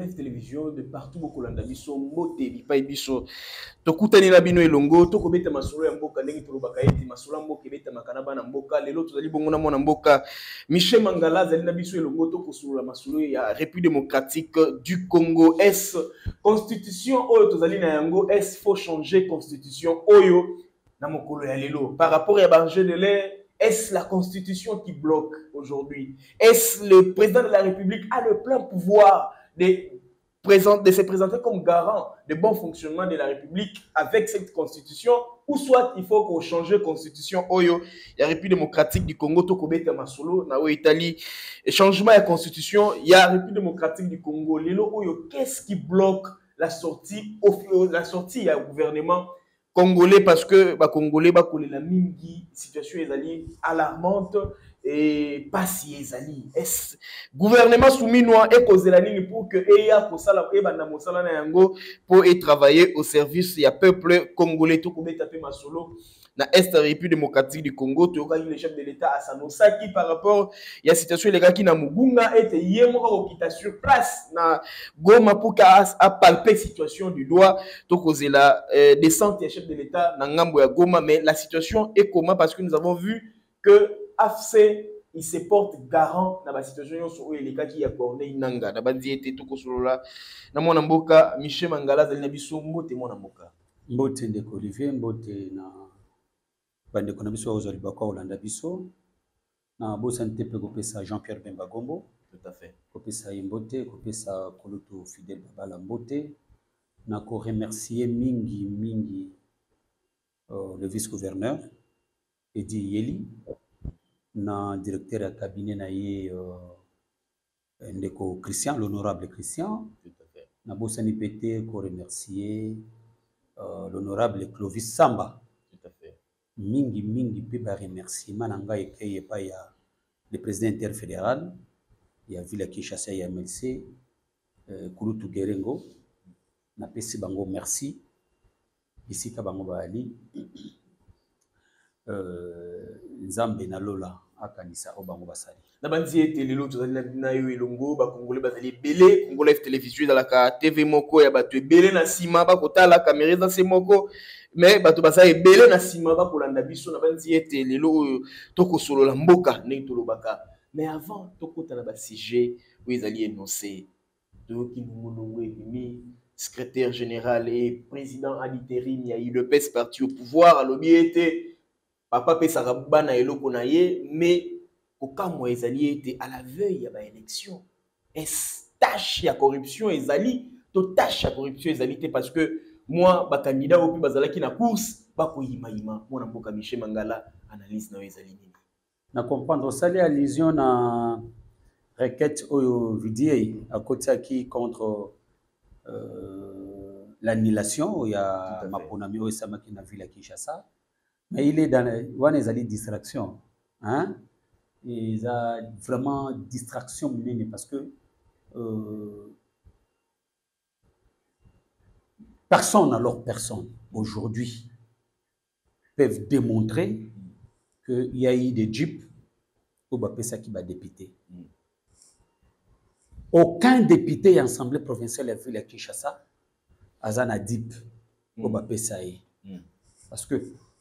Congolais télévision de partout beaucoup landa biso mbote bipai biso tokutani na bino elongo tokobeta masolo ya mboka ndenge tolobaka ete masolo ya mboka ebeta makana bana mboka lelo tozali bongo na mwana mboka Michel Mangala azali na biso elongo tokosolola masolo ya République démocratique du Congo. Est constitution oyo tozali na yango, est faut changer constitution oyo na mokolo ya lelo par rapport à l'enjeu de l'air? Est-ce la constitution qui bloque aujourd'hui? Est-ce le président de la République a le plein pouvoir de se présenter comme garant de bon fonctionnement de la République avec cette constitution? Ou soit il faut qu'on change la constitution oyo la République démocratique du Congo tokobeta masolo na o Italie changement de constitution il y a la République démocratique du Congo lelo oyo qu'est-ce qui bloque la sortie du gouvernement congolais? Parce que les Congolais la mingi situation est alarmante et pas si ezali. Est gouvernement souminois et cause la ligne pour que eya kosala e banda mosala na yango pour y travailler au service ya peuple congolais to kobeta pe masolo na est République démocratique du Congo to ka le chef de l'état à Sanosaki par rapport ya situation les gars qui na Mugunga était yemo qui sur place na Goma pour a palper situation du doigt to cause la descente ya chef de l'état na ngambo ya Goma. Mais la situation est comment? Parce que nous avons vu que AFC il se porte garant dans la situation où il est qui a corné nanga na bandi ete to kosolola na mwana mboka Michel Mangala zali na biso mbote mwana mboka mbote ndeko Olivier mbote na bande kona biso ozali bakwa Olanda biso na bo santé pe kopesa Jean-Pierre Bemba Gombo. Tout à fait. Kopesa mbote kopesa Koloto Fidèle Babala mbote na ko remercier mingi le vice-gouverneur Edi Yeli na directeur à cabinet na ye ndeko Christian, l'honorable Christian. Tout à fait. Na bosani pété ko remercier l'honorable Clovis Samba. Tout à fait. Mingi pe ba remerciement na ngai ekeye pa ya le président interfédéral ya ville Kinshasa ya MLC Kulutu Gerengo na pesi bango merci ici ka bango bali Nzambe na lola akanisa obango basali na bandi ete lelo tozali na yo elongo ba congolais bazali belé Congolais télévision dans la TV moko ya bato belé na sima ba kotala caméra dans ces moko mais bato basali belé na sima ba kolanda biso na bandi ete lelo toko solo la mboka ne tolobaka. Mais avant tokota na ba sujet où ils allaient énoncer to ki mulungu emi secrétaire général et président à l'intérim il y a eu le PES parti au pouvoir à l'obéité papa pe sarabana eloko na ye mais okamwa ezali ete à la veille ya ba élection est tâche ya corruption ezali to tâche ya corruption ezali te parce que moi ba candidat opi bazalaki na course ba ko yima mona mboka Michel Mangala analyse na ezali nini na comprendre sali allusion na requête oyo Vidier à côté qui contre l'annulation ya maponami oyo samaki na ville ya Kinshasa. Mais il est dans les distractions, hein? Il a vraiment distraction parce que personne alors personne aujourd'hui peuvent démontrer qu'il y a eu des jeeps au Bapesa qui va député. Aucun député assemblée provinciale de la ville de Kinshasa a un jeep au Bapesa. Parce que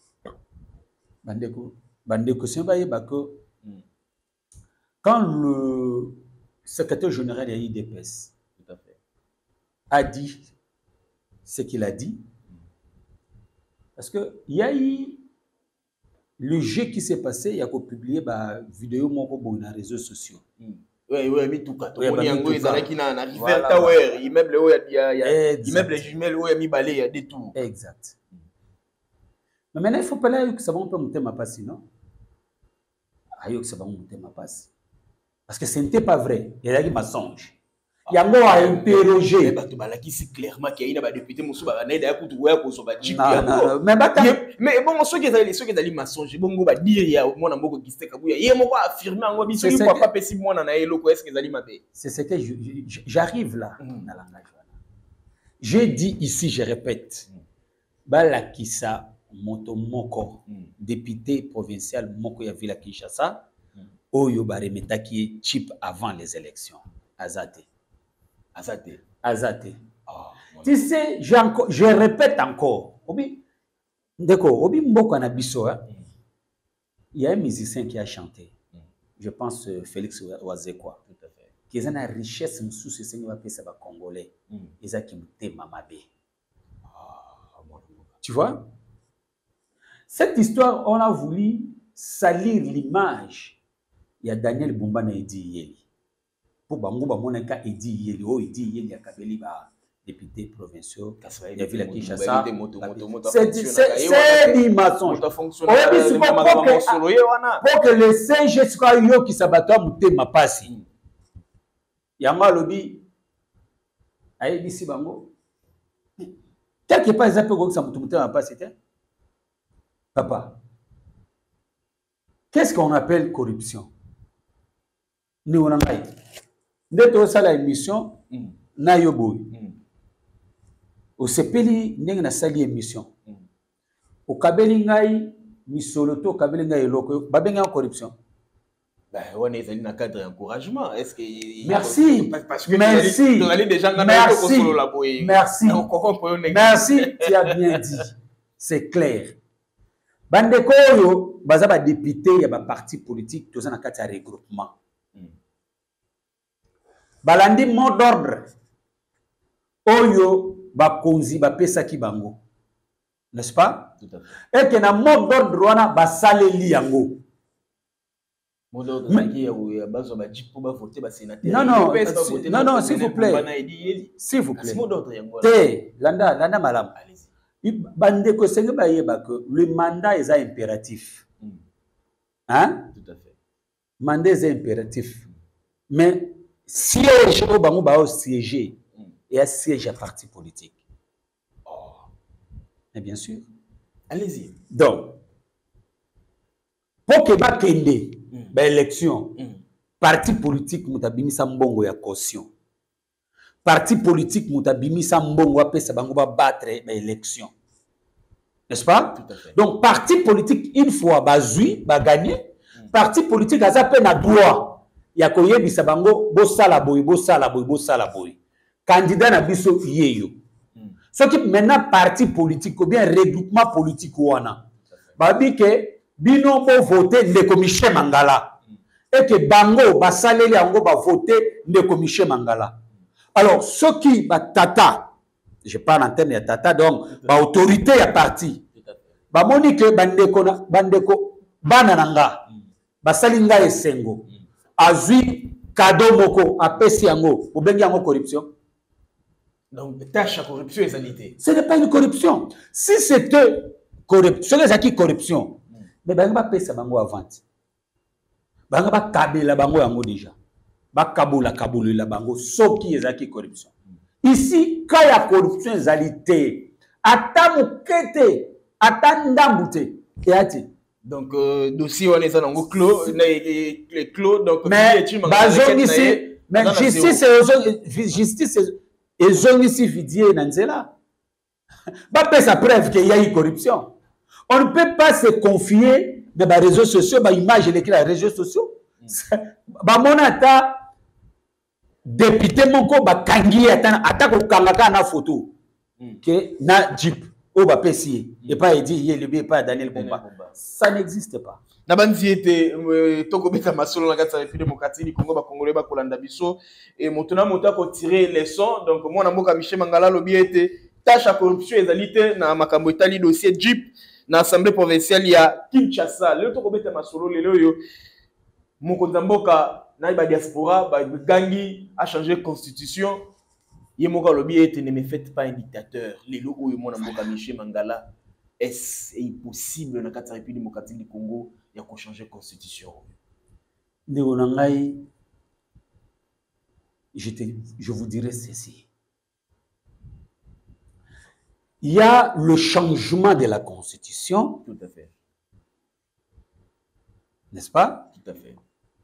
quand le secrétaire général de l'IDPS a dit ce qu'il a dit, parce qu'il y a eu le jeu qui s'est passé, il y a publié une vidéo sur les réseaux sociaux. Oui, mais tout cas, immeuble jumelle, il y a des tours. Exact. Mais maintenant, il faut pas que ça va un peu monter ma passe, non? Que ça va monter ma passe. Parce que ce n'était pas vrai. Il y a eu mensonge. Il y a moi à interroger. C'est clairement qu'il y a des députés qui sont mais bon, ceux qui ont des mensonges, bon, on va dire il y a mon amour qui s'est kabouya. Il y a mon affirmer en gros, c'est pas possible moi na eloko est-ce que ma c'est ce que j'arrive là dans langage. J'ai dit ici, je répète. Balakissa Moto Moko, député provincial Moko ya Villa Kinshasa, Oyo Baremeta qui est chip avant les élections. Azate. Azate. Tu sais, je répète encore. D'accord, Obi Mboko Nabiso, il y a un musicien qui a chanté. Je pense Félix Oazekwa. Tout à fait. Qui est une richesse, Congolais. Ils ont qui Mamabe. Tu vois? Cette histoire, on a voulu salir l'image. Il y a Daniel Bumbana Edi Yeli. Pour Bango Bamonaka Edi Yeli. Oh, Edi Yeli a Kabeli ba député provinciaux. Il y a vu la Kinshasa. C'est des mensonges. Pour que le Saint-Jean soit yo qui s'abattoit mouté ma passe. Yama Lobi. Aïe, ici Bango. Quelque part, ils appellent ça mouté ma passe. Papa, qu'est-ce qu'on appelle corruption? Nous avons dit la émission na yoboy. Au sepeli n'eng na sali émission. Au kabeli ngai misoloto kabeli ngai loko babenga corruption. Ben on est dans un cadre d'encouragement. Est-ce que merci. Parce que merci. Merci. Merci, tu as bien dit. C'est clair. Bandeko yo baza ba député ya ba parti politique toza na kati ya regroupement. Balandi mot d'ordre. Oyo ba konzi ba pesa ki bango. N'est-ce pas? Tout à fait. Et que na mot d'ordre wana ba saleli yango. Mot d'ordre qui ya bazo ba jipo ba voter ba sénateur. Non, s'il vous plaît. S'il vous plaît. Mot d'ordre yango. Te, landa malam. Bandeko senge ba yeba que le mandat est impératif. Hein? Tout à fait. Mandat est impératif. Mais siège au bango ba au siéger et à siège à parti politique. Oh. Mais bien sûr. Allez-y. Donc, pour que ba kende ba élection, parti politique mutabimisa mbongo ya caution. Parti politique mutabimisa mbongo apesa bango ba battre ba élection. N'est-ce pas? Tout à fait. Donc parti politique une fois bazui ba gagner, parti politique a zappé na droit ya koyebisa bango bo sala boy. Candidat na biso yeyo. Ce qui maintenant parti politique ou bien regroupement politique wana. Ba bi ke bino bo voter ndeko Michel Mangala. Et que bango ba saleli yango ba voter ndeko Michel Mangala. Alors, ceux qui, tata, je parle en termes de tata, donc, autorité à parti. Monique, bandeko, banananga, basalinga esengo, azui, kado moko, apesi yango, ou bengi yango corruption. Donc, tâche à corruption et sanité. Ce n'est pas une corruption. Si c'était corruption, ce n'est corruption. Mais banga pesa bango avant. Banga kabela bango yango déjà. Bakaboula la bango soki ezaki corruption. Ici quand il y a corruption ezalité ata mukete ata ndambute et donc dossier on est en clos les clos donc mais bazong ici mais justice et ici vidie nanzela ba pesa preuve qu'il y a eu corruption. On ne peut pas se confier dans les réseaux sociaux ba image les réseaux sociaux ba monata député moko bakangi atako kangaka na photo que na jeep o ba pesi et pas dit yeli pas Daniel Bomba, ça n'existe pas. Na bandi ete toko beta masolo na kati ya République démocratique du Congo ba congolais ba kolanda biso et motuna mota ko tirer leçon. Donc moi na mboka Michel Mangala lobi ete tâche à corruption ezalité na makambo etali dossier jeep na assemblée provinciale ya Kinshasa. Le toko beta masolo lelo yo mokonza mboka na ba diaspora ba gangi a changé constitution yemoka lobi ete ne me faites pas un dictateur lelo oyo mona mboka Michel Mangala est impossible na kati ya République démocratique du Congo ya ko changer constitution. Ndeko na ngai je vous dirais ceci. Il y a le changement de la constitution. Tout à fait. N'est-ce pas? Tout à fait.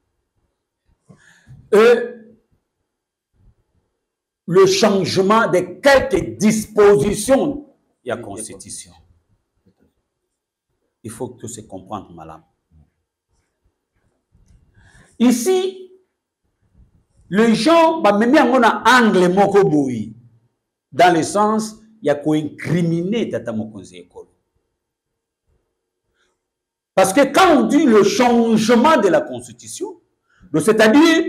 Le changement de quelques dispositions de la Constitution. Il faut que se comprendre, madame. Ici, les gens, bah, même on a angle moko boui, dans le sens, il y a quoi incriminer Tata Mokonzi Ekolo. Parce que quand on dit le changement de la Constitution, c'est-à-dire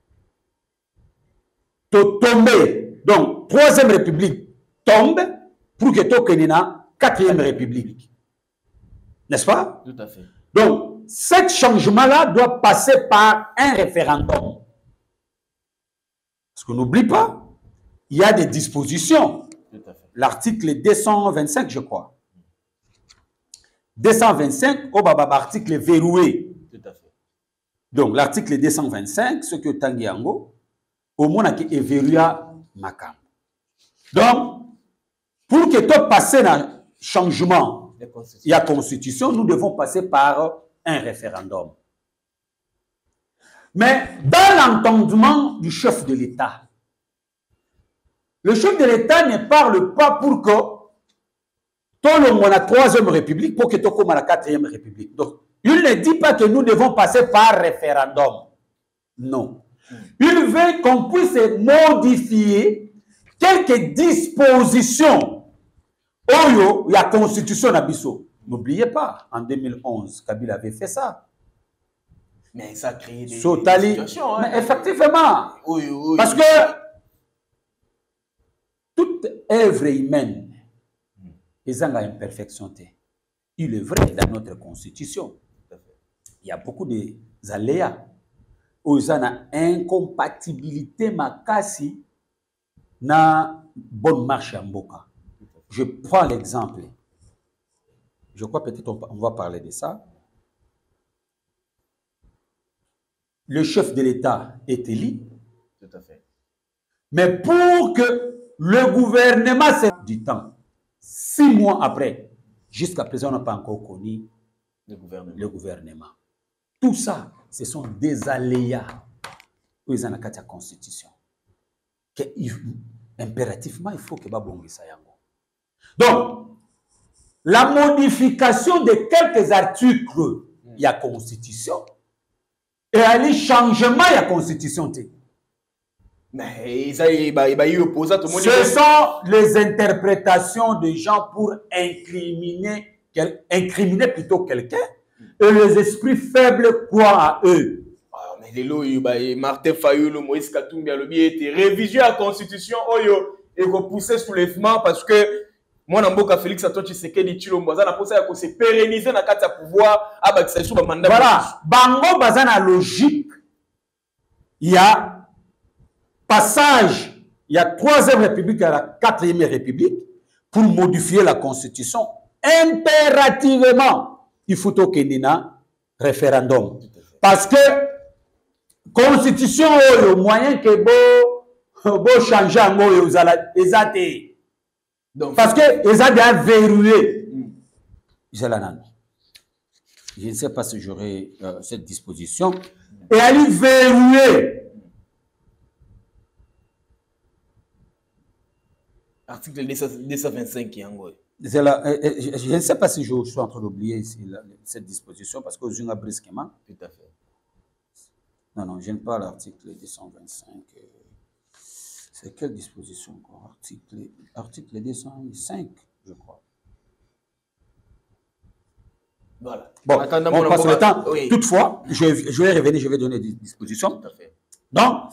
tomber, donc 3e République tombe pour que Tokenina 4e République. N'est-ce pas? Tout à fait. Donc, ce changement-là doit passer par un référendum. Parce qu'on n'oublie pas, il y a des dispositions. L'article 225, je crois. 225, au baba article verrouillé. Tout à fait. Donc, l'article 225, ce que Tangiango, au moins, est verrouillé Makam. Donc, pour que tu passes un changement, il y a constitution, nous devons passer par un référendum. Mais dans l'entendement du chef de l'État, le chef de l'État ne parle pas pour que tout le monde a 3e République pour que tout le monde a 4e République. Donc, il ne dit pas que nous devons passer par référendum. Non. Il veut qu'on puisse modifier quelques dispositions. Oyo, il y a constitution Nabiso. N'oubliez pas, en 2011, Kabila avait fait ça. Mais ça a créé des situations. Mais effectivement. Oui, oui, parce que toute œuvre humaine, ils ont une imperfection. Il est vrai dans notre constitution. Il y a beaucoup d'aléas. Ils ont une incompatibilité makasi na bonne marche en Mboka. Je prends l'exemple. Je crois peut-être on va parler de ça. Le chef de l'État est élu. Tout à fait. Mais pour que le gouvernement s'est du temps, 6 mois après, jusqu'à présent, on n'a pas encore connu le gouvernement. Tout ça, ce sont des aléas où ils ont la constitution. Impérativement, il faut que Babongi Sayango. Donc, la modification de quelques articles, il y a constitution. Et aller changement, il y a constitution. Mais ce sont les interprétations des gens pour incriminer plutôt quelqu'un. Et les esprits faibles croient à eux. Mais les lois, Martin Fayulu, Moïse Katumbi, révision à la constitution, et repousser soulèvement parce que moi, Namboka Félix Antoine Tshisekedi Tshilombo, ça n'a pas ça se pérenniser dans le pouvoir, mandat. Voilà, Bango Bazana logique, il y a passage, il y a 3e République à la 4e République pour modifier la Constitution. Impérativement, il faut qu'il y ait un référendum. Parce que Constitution, le moyen que vous changer en mots, vous allez parce que ils ont déjà verrouillé. Je ne sais pas si j'aurai cette disposition. Et elle est verrouillée. Article 225 qui est en gros. Je ne sais pas si je suis en train d'oublier cette disposition parce que je suis brusquement. Tout à fait. Non, je ne parle pas l'article 225. C'est quelle disposition encore? Article 205, je crois. Voilà. Bon, on passe le temps. Oui. Toutefois, je vais revenir, je vais donner des dispositions. Tout à fait. Donc,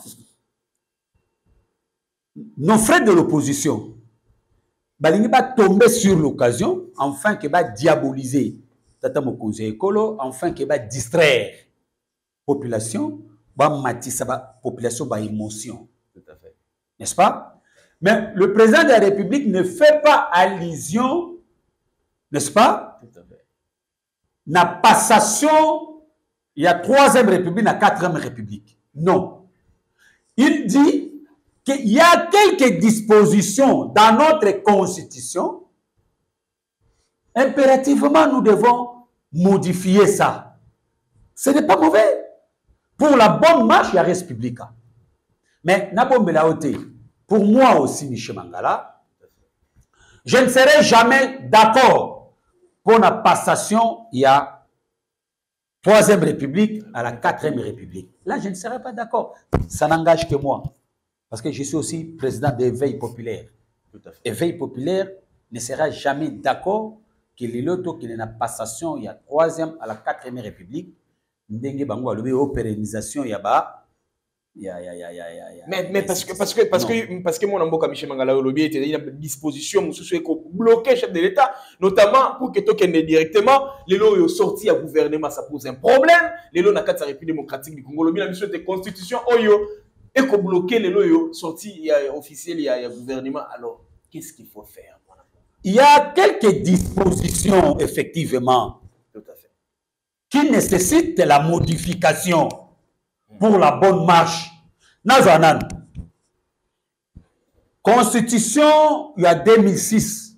nos frères de l'opposition, ils vont tomber sur l'occasion, enfin qu'ils vont diaboliser Tata Mokonzi Ekolo, enfin qu'ils vont distraire la population, matisser la population par émotion. Tout à fait. N'est-ce pas? Mais le président de la République ne fait pas allusion, n'est-ce pas? Tout à fait. La passation, il y a 3e République, la 4e République. Non. Il dit qu'il y a quelques dispositions dans notre Constitution. Impérativement, nous devons modifier ça. Ce n'est pas mauvais. Pour la bonne marche, il y a res publica. Mais, pour moi aussi, Michel Mangala, je ne serai jamais d'accord pour la passation, il y a 3e République à la 4e République. là, je ne serai pas d'accord. Ça n'engage que moi. Parce que je suis aussi président d'Éveil populaire. Tout à fait. Éveil populaire ne sera jamais d'accord que l'autre qui n'a passation, il y a 3e à la 4e République, ndenge bango alobi o pérennisation ya ba mais parce que mon amboka Michel Mangala olobi était une disposition mususu eko bloquer chef de l'État, notamment pour que tokende directement les lois sorti à gouvernement, ça pose un problème. Les lois na kati République démocratique du Congo lobi la mission de constitution oyo eko bloquer les lois sorti officiel ya gouvernement. Alors qu'est-ce qu'il faut faire? Il y a quelques dispositions, effectivement, tout à fait, qui nécessitent la modification pour la bonne marche. Nazanan. Constitution, il y a 2006.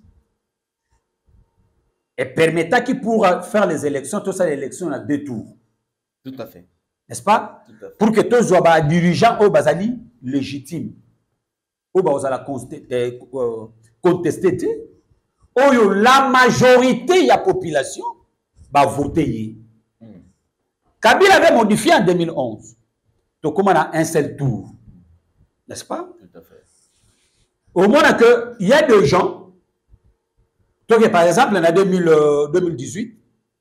Et permettant qu'il pourra faire les élections, tout ça, l'élection à 2 tours. Tout à fait. N'est-ce pas? Tout à fait. Pour que tous soient dirigeants au Bazali légitimes. Au Bazala contester. La majorité de la population va voter. Kabila avait modifié en 2011. Donc, comment on a un seul tour? N'est-ce pas? Tout à fait. Au moins qu'il y a des gens, donc, par exemple, en 2018,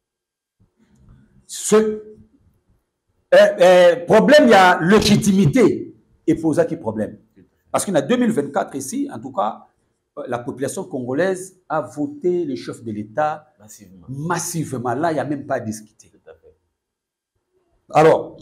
ce problème, il y a légitimité. Et pour ça, qu'il y a problème. Parce qu'en 2024, ici, en tout cas, la population congolaise a voté le chef de l'État massivement. Là, il n'y a même pas à discuter. Tout à fait. Alors,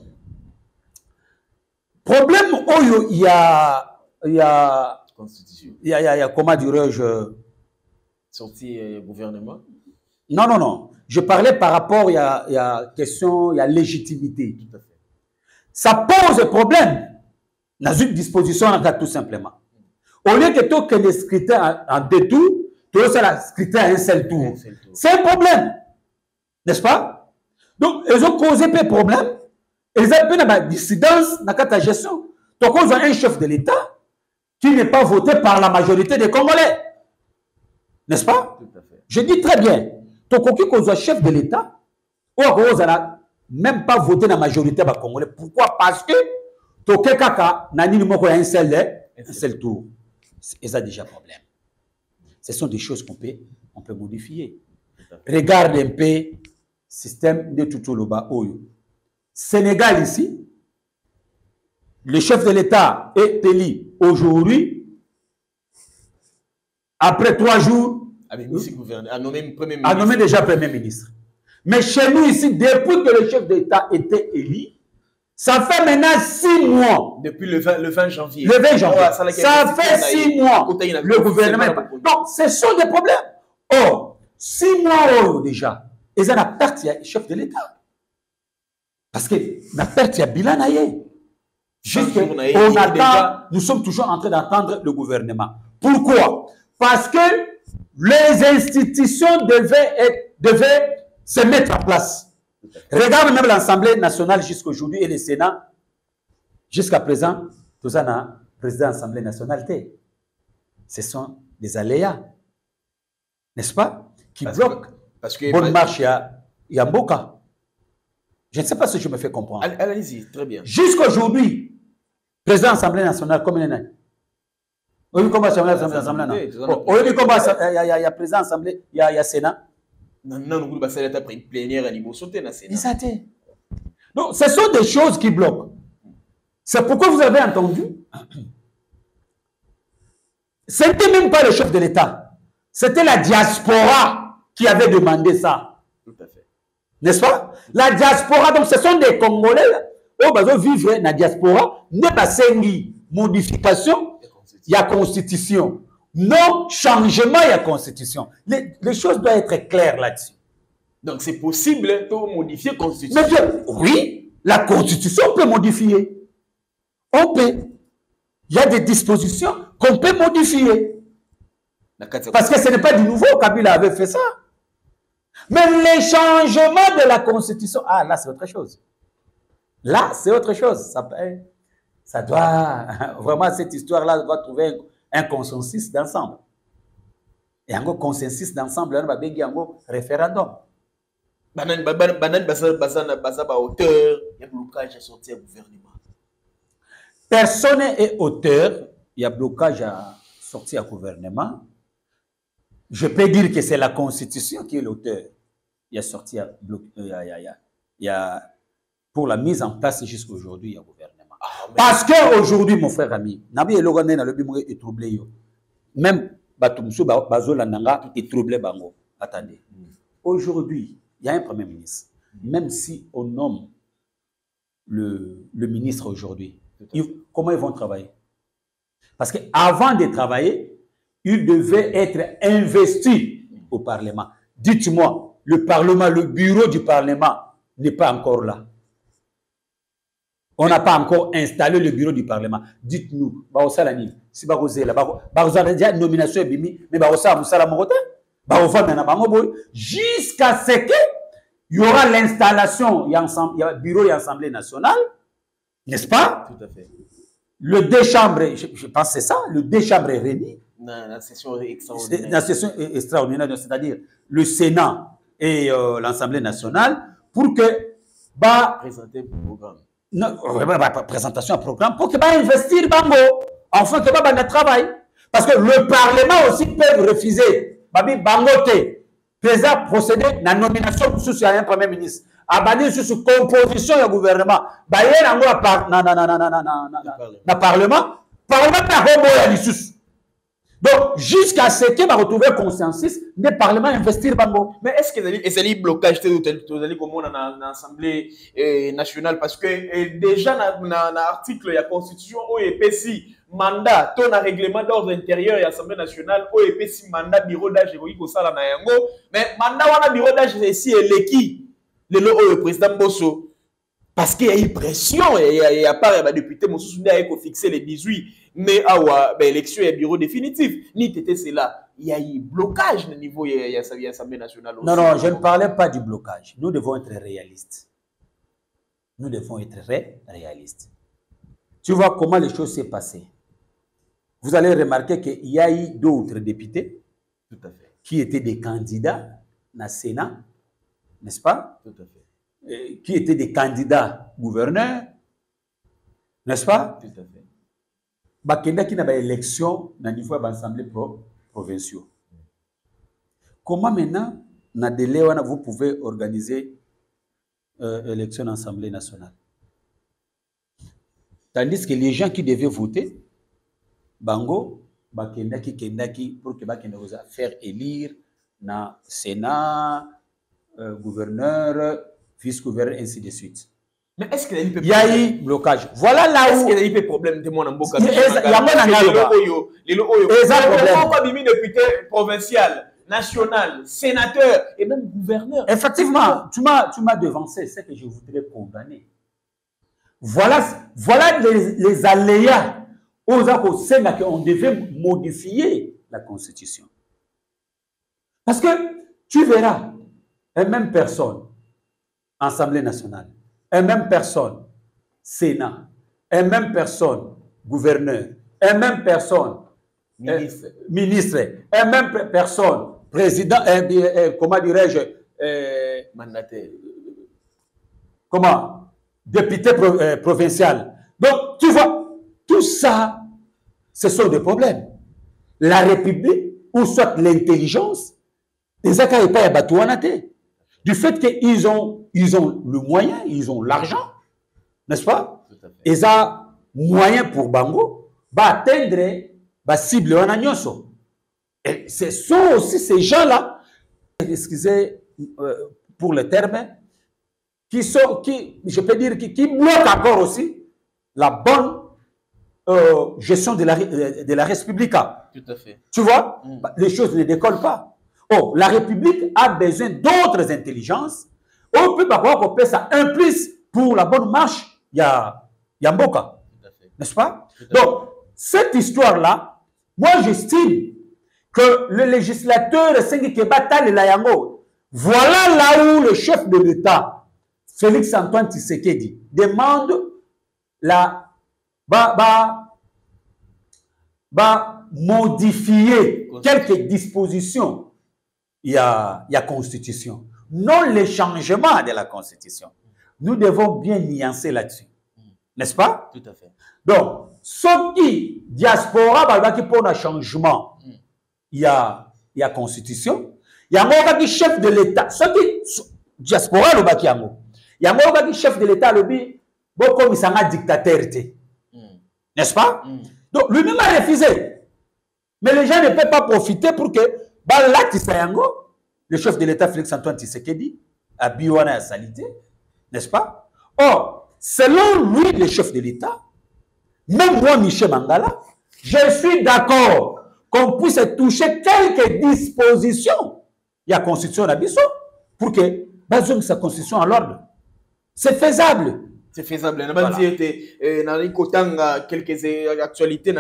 problème où il y a Constitution. Il y a comment dirais-je, sorti gouvernement. Non. Je parlais par rapport, il y a question, il y a légitimité. Tout à fait. Ça pose problème dans une disposition en cas tout simplement. Au lieu que tout que les scrutins en 2 tours, tout ça, le scrutin à un seul tour. C'est un problème. N'est-ce pas? Donc, ils ont causé des problèmes. Ils ont une dissidence dans la gestion. Donc, on a un chef de l'État qui n'est pas voté par la majorité des Congolais. N'est-ce pas? Tout à fait. Je dis très bien. Donc, on a un chef de l'État, on n'a même pas voté dans la majorité des Congolais. Pourquoi? Parce que Tokekaka n'a un seul tour. Et ça, déjà problème. Ce sont des choses qu'on peut modifier. Regarde un peu le système de Tutuluba Oyo. Sénégal ici, le chef de l'État est élu aujourd'hui. Après 3 jours, a nommé déjà Premier ministre. Mais chez nous ici, depuis que le chef d'État était élu, ça fait maintenant 6 mois. Depuis le 20 janvier. Le 20 janvier. Ça fait 6 mois. Le gouvernement. Donc, ce sont des problèmes. Or, 6 mois déjà, ils ont la perte du chef de l'État. Parce que la perte, il y a bilan. On attend, nous sommes toujours en train d'attendre le gouvernement. Pourquoi? Parce que les institutions devaient se mettre en place. Regarde même l'Assemblée nationale jusqu'à aujourd'hui et le Sénat. Jusqu'à présent, tout ça n'a président de l'Assemblée nationale. Ce sont des aléas, n'est-ce pas, qui bloquent. Parce que bonne marche, il y a Mboka. Je ne sais pas si je me fais comprendre. Allez-y, très bien. Jusqu'à aujourd'hui, président de l'Assemblée nationale, comme il est. Oui, comme l'Assemblée nationale. Oui, comme il y a président de l'Assemblée, il y a Sénat. Non, nous avons une plénière à niveau sauté dans le Sénat. Donc, ce sont des choses qui bloquent. C'est pourquoi vous avez entendu. Ce n'était même pas le chef de l'État. C'était la diaspora qui avait demandé ça. Tout à fait. N'est-ce pas? La diaspora, donc ce sont des Congolais qui vivent dans la diaspora, n'est pas une modification, il y a constitution. Non, changement, il y a constitution. Les choses doivent être claires là-dessus. Donc c'est possible de modifier la constitution. Mais bien, oui, la constitution peut modifier. On peut. Il y a des dispositions qu'on peut modifier. Parce que ce n'est pas du nouveau, Kabila avait fait ça. Mais les changements de la constitution, ah là c'est autre chose. Là c'est autre chose. Ça doit, vraiment cette histoire-là doit trouver un consensus d'ensemble. Et un consensus d'ensemble, on va bien un référendum. Banane basa ba auteur, il y a blocage à sortir au gouvernement. Personne est auteur, il y a blocage à sortir au gouvernement. Je peux dire que c'est la Constitution qui est l'auteur. Il y a sorti, il y a pour la mise en place jusqu'à aujourd'hui, il y a gouvernement. Parce qu'aujourd'hui, mon frère ami, Nabi Elogane na lobi est troublé. Même Batumso Bazola Nanga est troublé bango. Attendez. Aujourd'hui, il y a un premier ministre. Même si on nomme le ministre aujourd'hui, comment ils vont travailler? Parce qu'avant de travailler, ils devaient être investis au Parlement. Dites-moi, le Parlement, le bureau du Parlement n'est pas encore là. On n'a pas encore installé le bureau du Parlement. Dites-nous, si déjà nomination mais jusqu'à ce qu'il y aura l'installation, il y a bureau et assemblée nationale, n'est-ce pas? Tout à fait. Le deux chambres, je pense que c'est ça, le deux chambres est réuni. La session extraordinaire. La session extraordinaire, c'est-à-dire le Sénat et l'Assemblée nationale, pour que présenter le programme. Présentation à programme, pour que investir bango, enfin que le travail. Parce que le Parlement aussi peut refuser. Bangote, président procéder à la nomination sous un premier ministre. Abandonner sous composition du gouvernement. Bayer en Parlement. Parlement n'a donc, jusqu'à ce que va retrouver consensus, le Parlement investir bango. Mais est-ce que c'est un blocage dans l'Assemblée nationale? Parce que déjà, dans l'article de la Constitution, OEPC, mandat, ton règlement d'ordre intérieur et l'Assemblée nationale, OEPC, mandat, bureau d'âge, mais mandat, bureau d'âge, c'est ici, le président Bosso. Parce qu'il y a eu pression, il y a pas de député, mon souvenir a fixé les 18, mais l'élection est bureau définitif. Ni tété c'est là. Il y a eu blocage au niveau de l'Assemblée nationale. Non, non, je ne parlais pas du blocage. Nous devons être réalistes. Nous devons être réalistes. Tu vois comment les choses s'est passées. Vous allez remarquer qu'il y a eu d'autres députés tout à fait, qui étaient des candidats dans le Sénat, n'est-ce pas? Tout à fait. Qui étaient des candidats gouverneurs, n'est-ce pas? Tout à fait. Bakenda qui n'a pas élection dans le niveau de l'Assemblée provinciale. Comment maintenant, dans délai, vous pouvez organiser élection dans l'Assemblée nationale? Tandis que les gens qui devaient voter, Bango, Bakenda qui pour que Bakenda vous faire élire dans le Sénat, gouverneur, vice-gouverneur, ainsi de suite. Mais est-ce qu'il y a eu blocage? Voilà là où. Est-ce qu'il y a eu problème de mon amboka? Il y a député provincial, national, sénateur et même gouverneur. Effectivement, tu m'as devancé, c'est que je voudrais condamner. Voilà les aléas aux Sénat qu'on devait modifier la Constitution. Parce que tu verras, une même personne, Assemblée nationale, une même personne, Sénat, une même personne, gouverneur, une même personne, ministre, une même personne, président, comment dirais-je, mandataire, comment, député provincial. Donc, tu vois, tout ça, ce sont des problèmes. La République, ou soit l'intelligence, les Akari pas abattuanate. Du fait qu'ils ont le moyen, ils ont l'argent, n'est-ce pas? Ils ont moyen pour Bango atteindre la cible en agnoso. Et ce sont aussi ces gens-là, excusez pour le terme, je peux dire, qui bloquent encore aussi la bonne gestion de la République. Tout à fait. Tu vois, les choses ne décollent pas. Oh, la République a besoin d'autres intelligences. On peut pas qu'on peut ça. Un plus pour la bonne marche, il y a Mboka. N'est-ce pas? Donc, cette histoire-là, moi j'estime que le législateur voilà là où le chef de l'État, Félix-Antoine Tshisekedi, demande modifier quelques dispositions. Il y a constitution non le changement de la Constitution. Nous devons bien nuancer là-dessus. N'est-ce pas? Tout à fait. Donc, ce qui diaspora, qui pour un changement, il y a Constitution, il y a un chef de l'État. Ce qui diaspora, il y a un chef de l'État, comme il s'en a dictateur. N'est-ce pas? Donc, lui-même a refusé. Mais les gens ne peuvent pas profiter pour que le chef de l'État Félix-Antoine Tshisekedi a Biwana à salité, n'est-ce pas? Or, selon lui, le chef de l'État, même moi, Michel Mangala, je suis d'accord qu'on puisse toucher quelques dispositions. Il y a la Constitution d'Abisso pour que basons sa Constitution en l'ordre. C'est faisable. C'est faisable. Voilà. Quelques actualités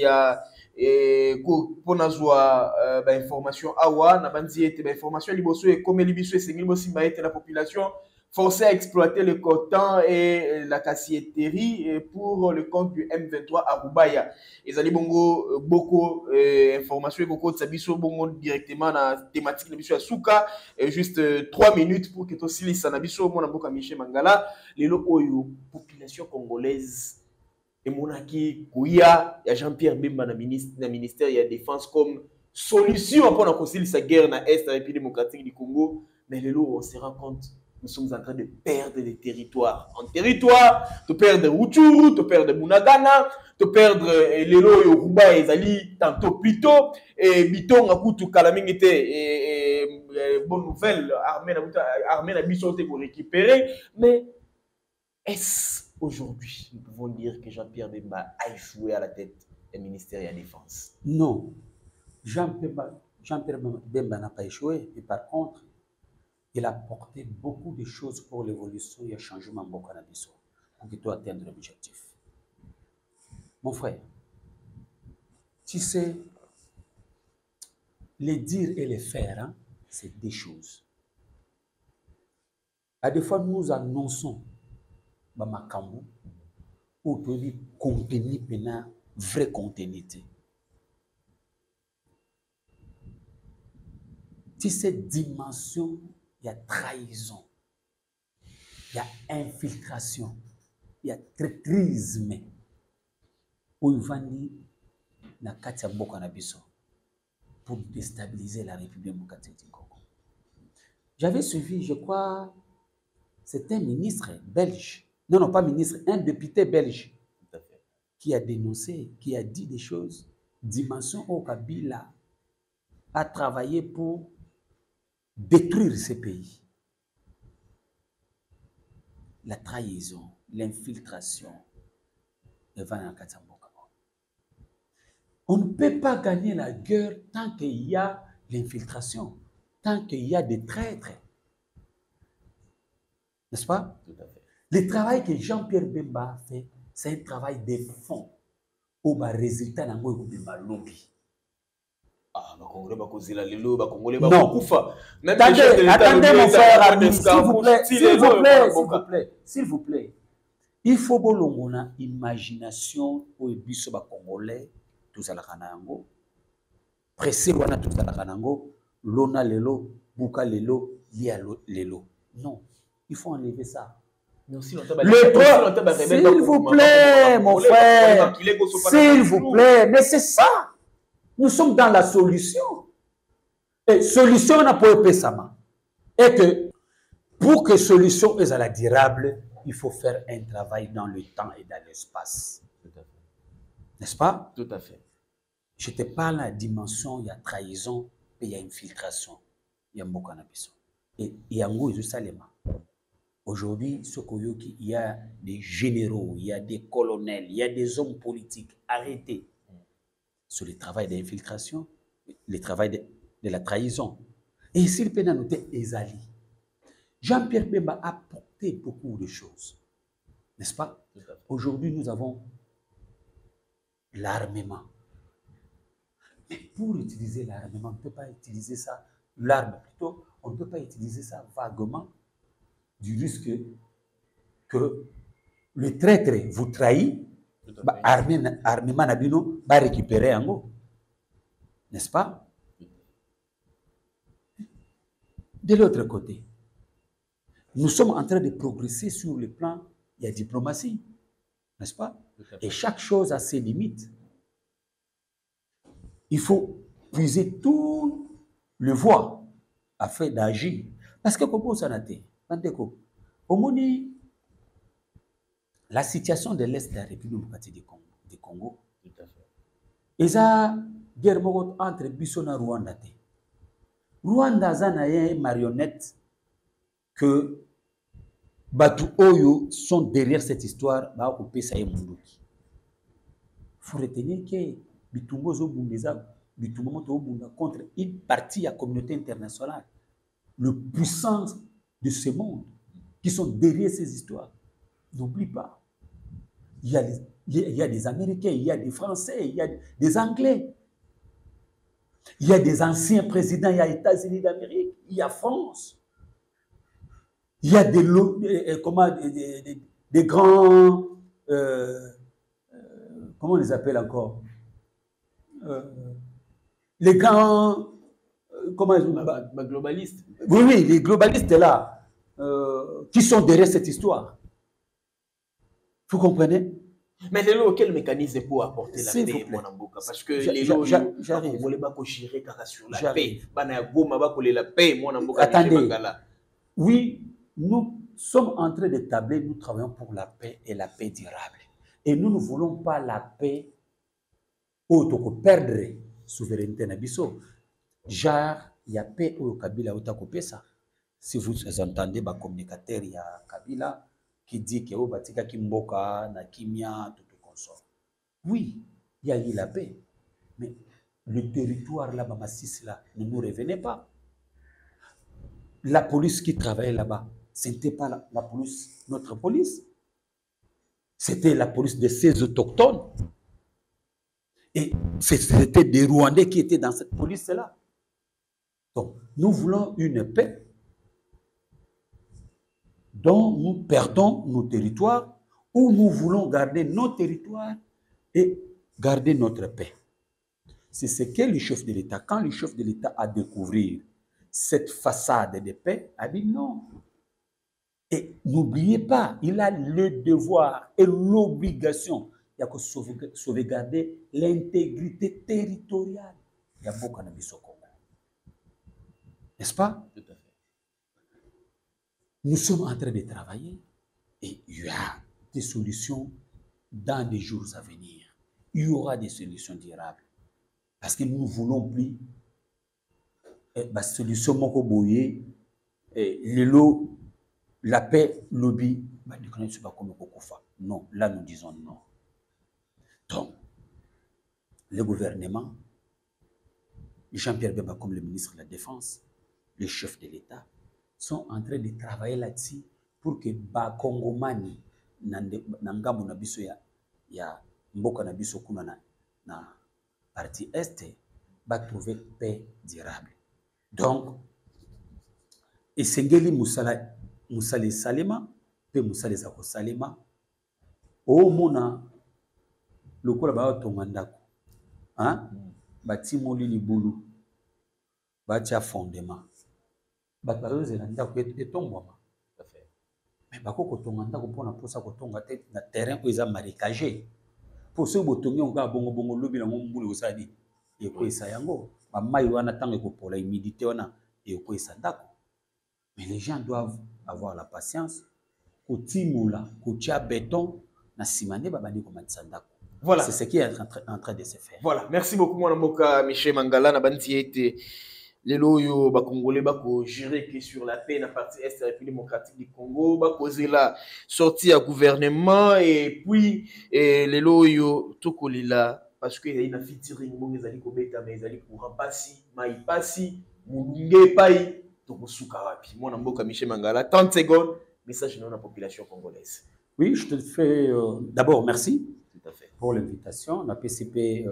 pour information awa na banzi ete information liboso et comme libiso esengeli bosimba ete la population forcée à exploiter le coltan et la cassieterie pour le compte du M23 à Rubaya. Ezali bongo beaucoup information beaucoup de biso bongo directement na thématique na biso ya suka juste 3 minutes pour que to silisa na biso mona mboka Michel Mangala lelo oyo population congolaise et monaki kuya ya Jean-Pierre Bemba na ministère ya défense comme solution pour la concilier sa guerre na est de la République démocratique du Congo, mais lelo on se rend compte nous sommes en train de perdre des territoires en territoire, de perdre Rutshuru, de perdre Bunagana, de perdre lelo yo Ruba ezali tantôt plutôt et bitonga kutu kalamingite et bonne nouvelle armée na biso te pour récupérer, mais est-ce aujourd'hui, nous pouvons dire que Jean-Pierre Bemba a échoué à la tête du ministère de la Défense? Non. Jean-Pierre Bemba n'a pas échoué, mais par contre, il a porté beaucoup de choses pour l'évolution et le changement de Bokanabiso pour qu'il doit atteindre l'objectif. Mon frère, tu sais, les dire et les faire, hein, c'est des choses. À des fois, nous annonçons Bamakambu, ou peut dire contenu pénal, vrai contenu. Si cette dimension, il y a trahison, il y a infiltration, il y a traîtrisme, où il va dire na Katia Bokanabiso pour déstabiliser la République démocratique du Congo. J'avais suivi, je crois, c'était un ministre belge. Non, pas ministre, un député belge qui a dénoncé, qui a dit des choses, dimension au Kabila a travaillé pour détruire ce pays. La trahison, l'infiltration, on ne peut pas gagner la guerre tant qu'il y a l'infiltration, tant qu'il y a des traîtres. N'est-ce pas? Tout à fait. Le travail que Jean-Pierre Bemba a fait, c'est un travail de fond. Au bas résultat dans le lobby. Ah, Congolais, Lelo, Congolais, non. Attendez, mon frère, s'il vous plaît. Il faut que l'on imagination au biso ba Congolais, tout ça la kanango, pressé wana tout ça la kanango, lona lelo, buka lelo, lia lelo. Non, il faut enlever ça. S'il vous plaît, mon frère, s'il vous plaît, mais c'est ça. Nous sommes dans la solution. Et solution, on a pas épais ça. Et que pour que solution soit durable, il faut faire un travail dans le temps et dans l'espace. N'est-ce pas? Tout à fait. Je te parle de la dimension, il y a trahison et il y a infiltration. Il y a beaucoup de choses. Et il y a un gros saléma. Aujourd'hui, il y a des généraux, il y a des colonels, il y a des hommes politiques arrêtés sur le travail d'infiltration, le travail de la trahison. Et ici, le pénal noté Ezali. Jean-Pierre Bemba a porté beaucoup de choses. N'est-ce pas? Aujourd'hui, nous avons l'armement. Mais pour utiliser l'armement, on ne peut pas utiliser ça, l'arme plutôt, on ne peut pas utiliser ça vaguement, du risque que le traître vous trahit, armement Nabino va récupérer en haut. N'est-ce pas? De l'autre côté, Nous sommes en train de progresser sur le plan de la diplomatie, n'est-ce pas? Et chaque chose a ses limites. Il faut puiser tout le voie afin d'agir. Parce que comment ça n'a été? Au moins, la situation de l'Est de la République démocratique du Congo, tout à fait. Et ça, guerre entre Bissona et Rwanda. Rwanda a une marionnette que Batu Oyo sont derrière cette histoire. Il faut retenir que Bitumbo contre une partie de la communauté internationale, le puissance de ce monde, qui sont derrière ces histoires. N'oublie pas. Il y a des Américains, il y a des Français, il y a des Anglais. Il y a des anciens présidents, il y a les États-Unis d'Amérique, il y a France. Il y a des grands... comment on les appelle encore? Les grands... comment globalistes. Oui, les globalistes là, qui sont derrière cette histoire. Vous comprenez? Mais les lots, quel mécanisme pour apporter la paix, mon amboka? Parce que les lots, j'arrive. Vous voulez pas gérer sur la paix. La paix, mon amboka. Attendez. Oui, nous sommes en train d'établir, nous travaillons pour la paix et la paix durable. Et nous ne voulons pas la paix où perdre la souveraineté nabiso. Genre, il y a paix au Kabila où ça. Si vous entendez, le communicateur, il y a Kabila qui dit que Batika Kimboka, Nakimia, tout le consort. Oui, il y a eu la paix. Mais le territoire là-bas, Massis là, ne nous revenait pas. La police qui travaillait là-bas, ce n'était pas la police, notre police. C'était la police de ces autochtones. Et c'était des Rwandais qui étaient dans cette police-là. Donc, nous voulons une paix dont nous perdons nos territoires, ou nous voulons garder nos territoires et garder notre paix. C'est ce qu'est le chef de l'État. Quand le chef de l'État a découvert cette façade de paix, a dit non. Et n'oubliez pas, il a le devoir et l'obligation de sauvegarder l'intégrité territoriale. Il y a beaucoup de Congo. N'est-ce pas? Tout à fait. Nous sommes en train de travailler et il y a des solutions dans les jours à venir. Il y aura des solutions durables. Parce que nous ne voulons plus la solution mokoboye la paix lobby non, là nous disons non. Donc le gouvernement, Jean-Pierre Bemba comme le ministre de la Défense, le chef de l'État sont en train de travailler là-dessus pour que ba Congomani nangambo na biso ya mboka na biso kuna na partie est va trouver paix durable. Donc, et Sengeli Moussali Salima, pe Moussali Zako Salima, au mona, le kola ba tongandako, hein, bati moli libulu, bati a fondement, bati ba zelanda ko etombwama. Mais bako tongandako pona posa ko tonga te na terrain où ils ont marécagé. Pour ceux qui ont bongo bongo lobi na ngombulu osadi, et ko isayango, ba mai wana tango ko pour la humidité wana et ko isandako. Mais les gens doivent avoir la patience. Voilà. C'est ce qui est en train de se faire. Voilà. Merci beaucoup, mon amboka Michel Mangala. Nabanti été les loyaux Congolais bako gérer que sur la paix dans la partie est de la République démocratique du Congo, bako la sortie à gouvernement et puis les loyaux tout kolila parce que il y a une featuring bon les ali kobeta mais les ali courant passi, mai passi, mulunge pai. Mon amboka Michel Mangala, 30 secondes, message de la population congolaise. Oui, je te fais d'abord merci. Tout à fait. Pour l'invitation. La PCP,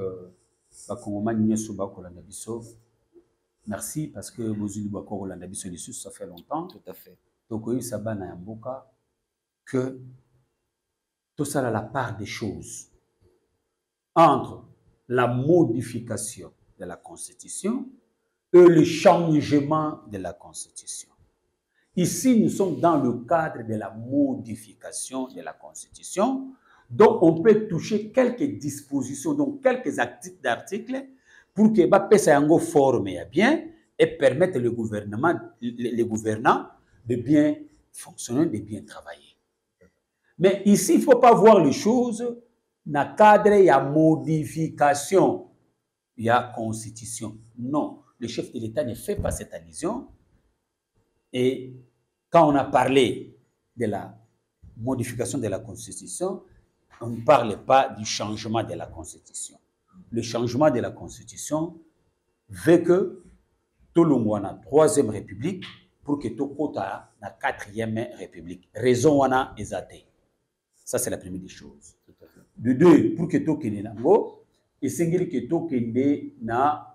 merci parce que ça fait longtemps. Tout à fait. Donc, oui, ça va que tout ça a la part des choses entre la modification de la Constitution et le changement de la Constitution. Ici, nous sommes dans le cadre de la modification de la Constitution, donc on peut toucher quelques dispositions, donc quelques articles pour que ça forme bien et permettre le gouvernement, les gouvernants de bien fonctionner, de bien travailler. Mais ici, il ne faut pas voir les choses dans le cadre de la modification de la Constitution. Non, le chef de l'État ne fait pas cette allusion. Et quand on a parlé de la modification de la Constitution, on ne parle pas du changement de la Constitution. Le changement de la Constitution veut que tout le monde a la 3e République pour que tout le monde a la 4e République. Raison on a exaté. Ça, c'est la première des choses. De deux, pour que tout le monde ait nango, et c'est que tout le monde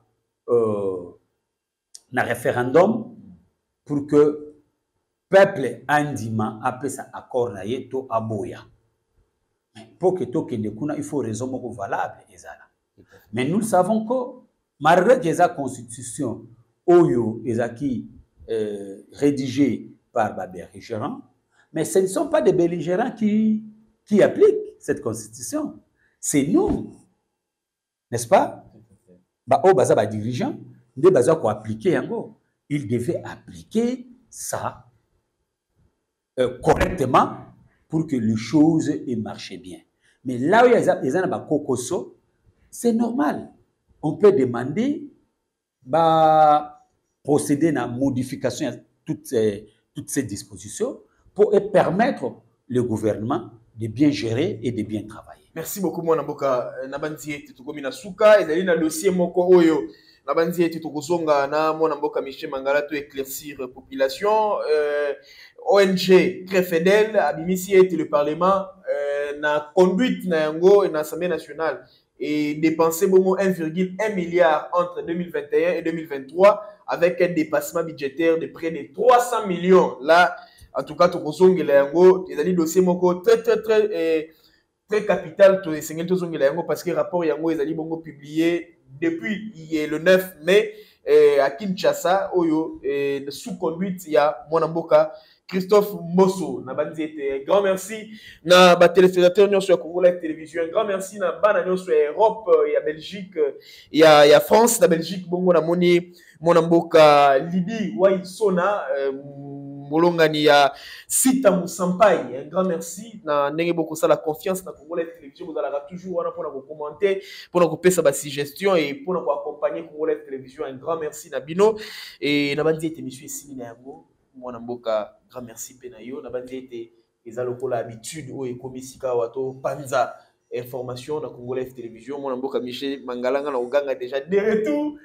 ait un référendum pour que le peuple andima appelle ça accord na yeto aboya. Pour que tout le monde, il faut raison valable. Mais nous savons que malgré que la constitution oyo ezaki rédigée par les belligérants, mais ce ne sont pas des belligérants qui appliquent cette constitution. C'est nous, n'est-ce pas? Les dirigeants, ils devaient appliquer ça correctement pour que les choses marchent bien. Mais là où il y a des kokoso, c'est normal. On peut demander procéder à la modification de toutes ces dispositions pour permettre le gouvernement de bien gérer et de bien travailler. Merci beaucoup, mon amboka. Nabanzi tukomi na suka ezali na dossier moko oyo. Nabanzi tukozonga na mon amboka Michel Mangala to éclaircir population. ONG très fidèle abimisi ete le parlement na conduite na yango et na Assemblée nationale et dépenser bon 1,1 milliard entre 2021 et 2023 avec un dépassement budgétaire de près de 300 millions. Là, en tout cas, tukozongela yango ezali dossier moko très capital to esengeli tozongela yango parce que rapport yango ezali bongo publié depuis le 9 mai à Kinshasa oyo sous conduite ya mwana mboka Christophe Mosso. Grand merci na ba téléspectateurs nyonso ya Congo Live Télévision. Un grand merci na bana nyonso ya Europe, ya Belgique, ya France, na Belgique bongo na moni mwana mboka Libi Waisona molongani ya Sita Moussampai. Un grand merci na ndenge boko ça la confiance na Congo Live Télévision. Vous allez toujours wana pour commenter, pour pesa ba suggestion et pour accompagner Congo Live Télévision. Un grand merci na bino et na bandi émission ici na yango. Mwana mboka grand merci penayo na bandi ete ezalokola habitude o ekomisika wato panza information na Congo Live Télévision. Mwana mboka Michel Mangalanga na uganga déjà de retour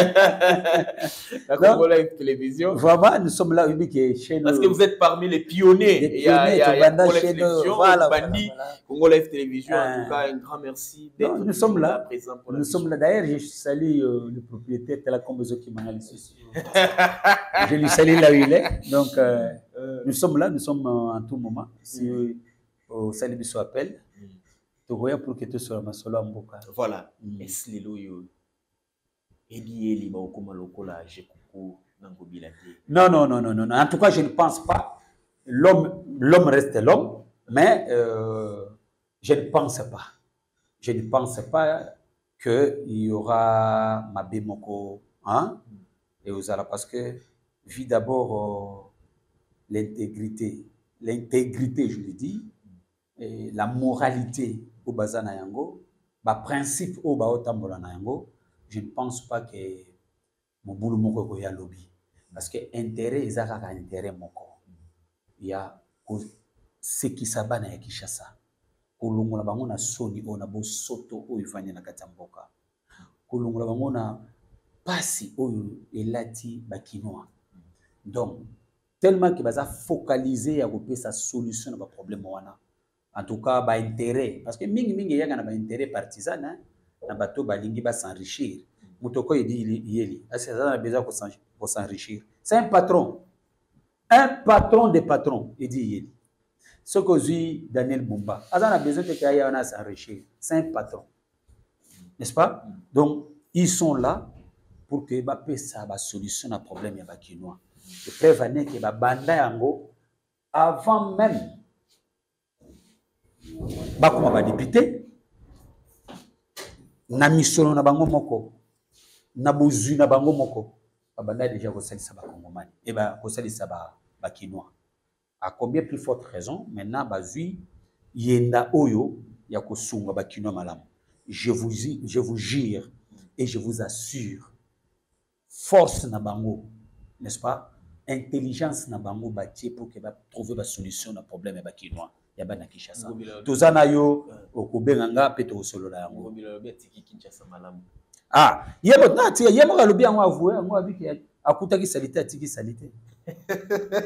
na Congo Live Télévision. Vraiment nous sommes là chez nous parce que vous êtes parmi les pionniers. Il y a Congo Live Télévision, Bandi Congo Live Télévision. En tout cas un grand merci d'être nous sommes là présent pour nous sommes là. D'ailleurs je salue le propriétaire de la Combozo qui m'a ici. Je lui salue là où il est. Donc nous sommes là, nous sommes en tout moment. Si au salut soit appel pour que tu sois ma solo mboka. Voilà. Est-ce les loyo Edi Eli ba okoma lokola jekuku nango bilate? Non. En tout cas, je ne pense pas. L'homme reste l'homme, mais je ne pense pas. Je ne pense pas qu'il y aura ma bémoko, hein, et aux Arabes, parce que vu d'abord l'intégrité, je le dis, et la moralité au bazana yango, ba principe au baotambola na yango, je ne pense pas que mon boulot moko ya lobby, parce que intérêt ezaka ka intérêt moko. Il y a ce qui s'abana ya Kinshasa. Kolongola bango na soni ona bo soto o ifanya na katamboka. Kolongola bango na pasi oyo elati bakinoa. Donc tellement que baza focaliser à couper sa solution à problème wana. En tout cas ba intérêt parce que mingi yanga na ba intérêt partisan hein na bato balingi ba s'enrichir. Mutoko yedi yeli asa na besoin pour s'enrichir. C'est un patron des patrons yedi yeli. Ce que dit Daniel Bumba, asa na besoin que kaya na s'enrichir. C'est un patron. N'est-ce pas? Donc ils sont là pour que ba pesa ba solution à problème ya bakinoa. preuve ane ke babanda yango avant même bakoma badepute na misolo na bango moko na bozwi na bango moko babanda déjà kosalisa bakongomani et kosalisa bakinois. À combien plus forte raison maintenant bazwi yenda oyo ya kosunga bakinois malamu. Je vous jure et je vous assure, force na bango, n'est-ce pas, intelligence na bango bâti pour que trouver la solution na problème ba kinois ya bana Kinshasa. Tozana yo okobenganga pe to solo la yango. Ah, yebo na ti yebo ka lobi yango avoué yango abiki akutaki salite atiki salite.